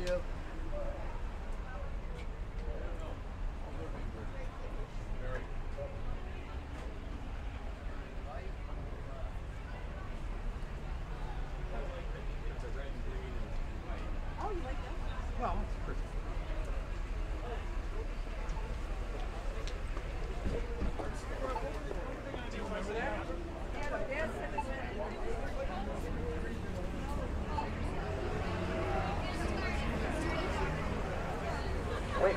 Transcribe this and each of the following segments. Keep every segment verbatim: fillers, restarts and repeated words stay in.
you. Oh, you like that? Well, it's pretty. Do you remember that? Yeah, but Dad said it's Wait.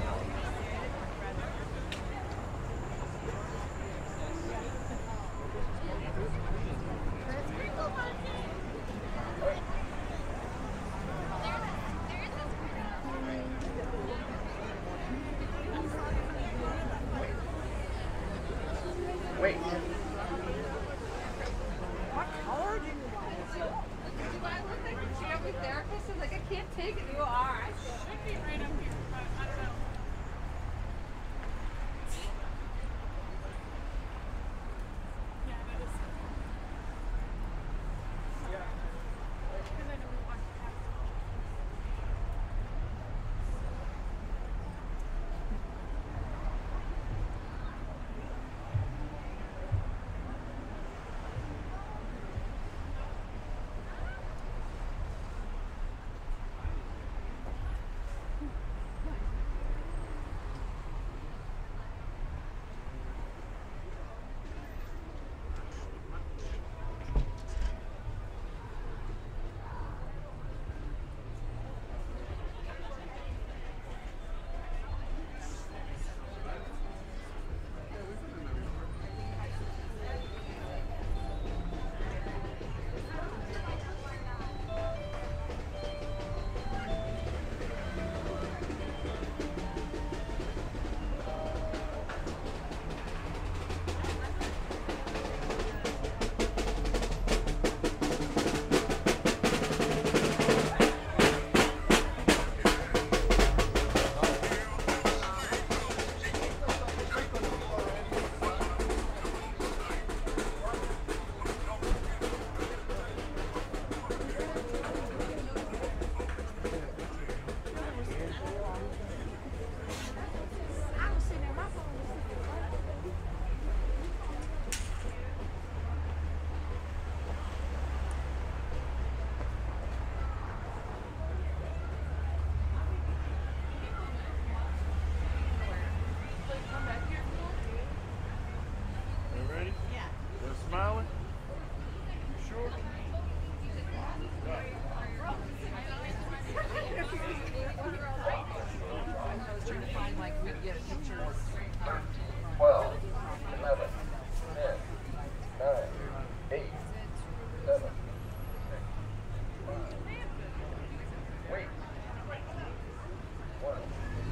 Wait. What color do you want? Do I look like a family therapist? I'm like, I can't take it. You are. I should be right up here, but I don't know. Yeah, that is. Yeah. Because I know we walked past. Smiling? You sure? twelve, eleven, ten, nine, eight, seven, six, five. Wait. One.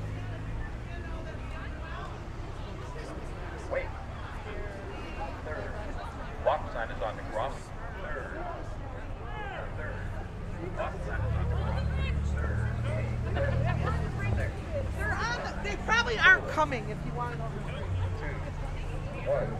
Wait. Third. Walk sign is on the cross. Third. Third. Walk sign is on the cross. Third. They're on the, they probably aren't coming if you want to know. Two. One.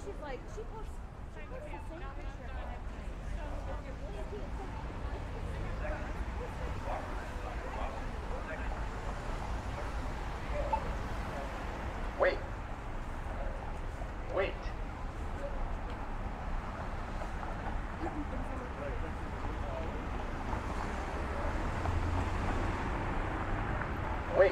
she's like, she posts, she posts the same picture five Wait. Wait. Wait.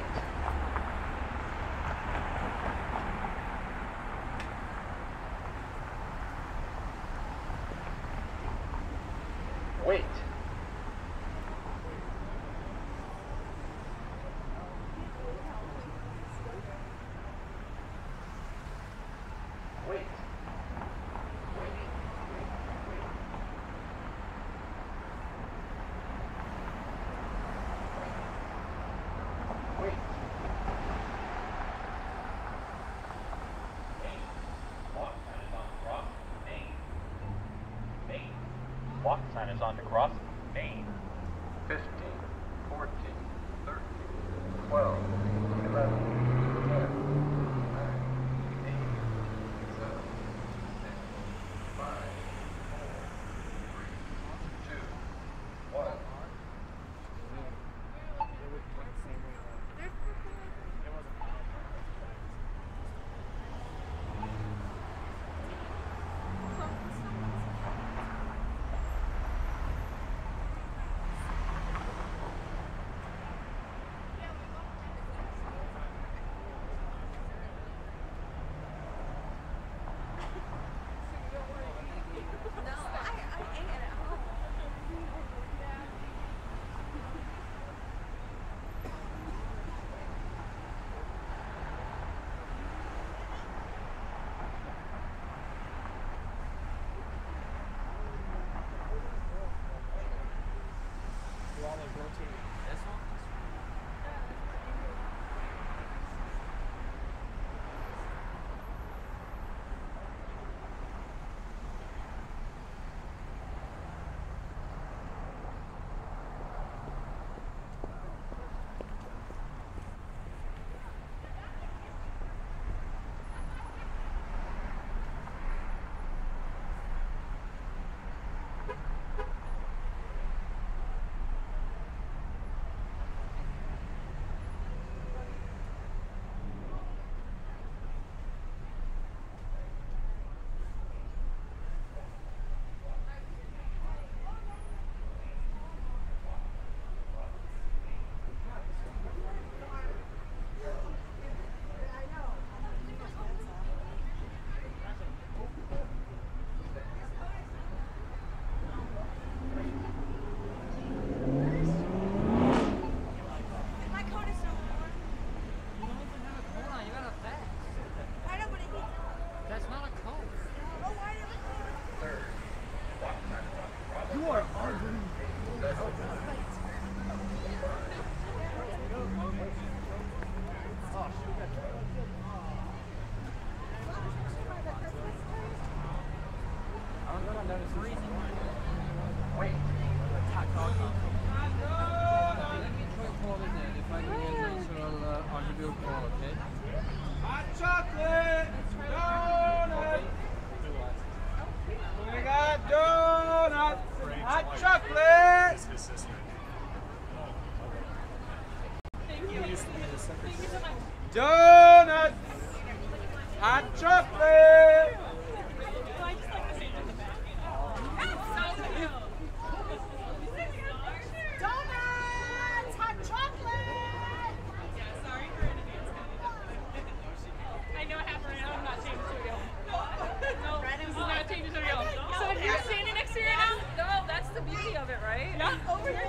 Wait. Wait. Wait. Walk sign is on the cross. Main. fifteen, fourteen, thirteen, twelve, eleven, ten, nine, eight, seven, six, five, four, three, two, one. Donuts! Hot chocolate! Donuts! Hot chocolate! Yeah, sorry for in advance. I know it happened right now. I'm not changing to real. No, this is not changing to real. So if you're standing next to her now? No, that's the beauty of it, right? Yeah. Over here.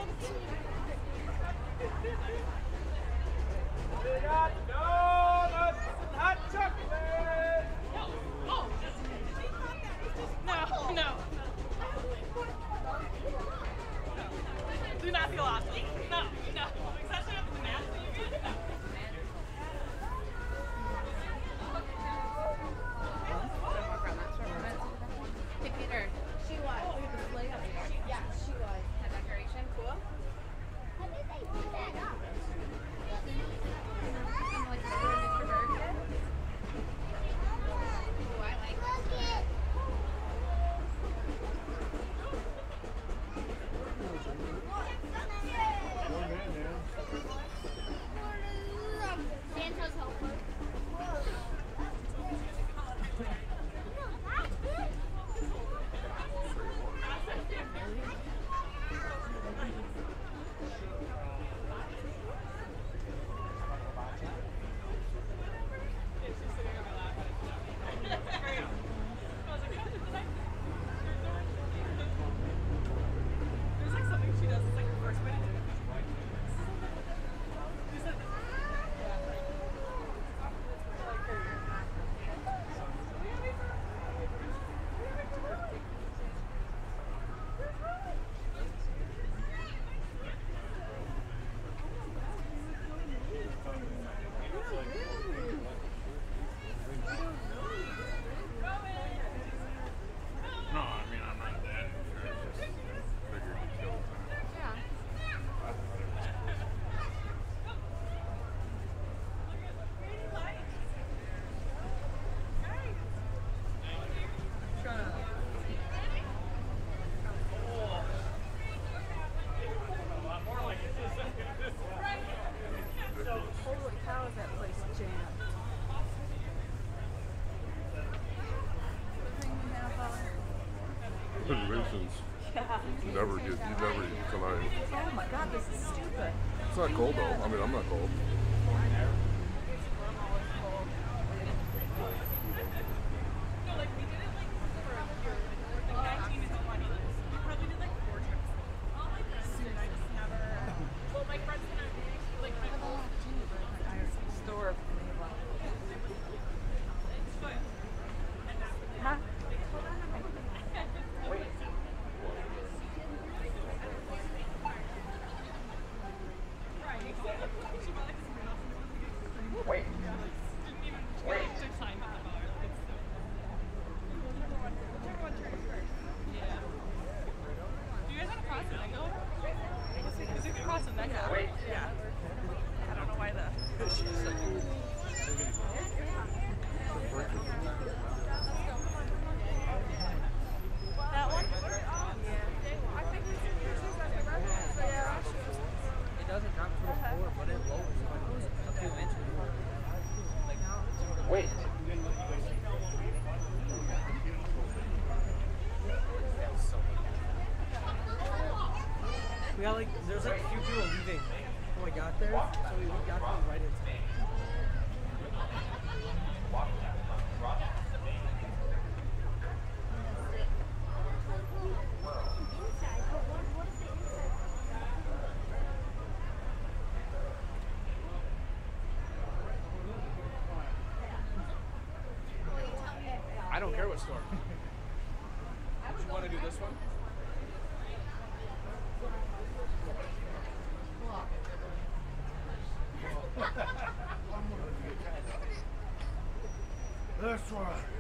We got donuts and hot chocolate! Oh. No, no. Do not feel awesome. No, no. Especially after the mask that you get. Hey Peter, she was. Oh, the display up there. Yeah, she was. That decoration, cool. How did they do that? Some like little Mister Bird. Ooh, I like Look it. directions. Yeah. You never get, you never eat tonight. Oh my god, this is stupid. It's not cold though. I mean, I'm not cold. No, like we did it like for a year, like nineteen and twenty. We probably did like four trips. All my friends did. I just never. Well, my friends and I, like my whole store. But. Huh? Wait. Wait. Do you guys want to cross the Mango? Is it cross the Mango? Wait. Yeah. I don't know why the. That one? Yeah. I think we should use this as a reference. So yeah. It doesn't drop to the floor, but it lowers a few inches. Like now. Wait. We got like, there's like a few people leaving when we got there, so we got them right in time. I don't care what store. Would you want to do this one? This one.